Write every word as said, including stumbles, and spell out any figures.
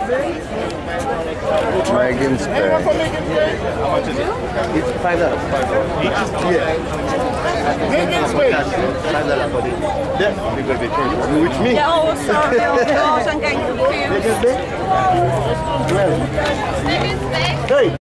Megan Spray. How much is it? It's five dollars. Five dollars each? Yeah. Megan Spray. Five dollars for this. Yeah. You're gonna be first. You with me? Yeah, oh, sorry. Oh, gosh, I'm getting confused. Megan Spray? Megan Spray? Hey.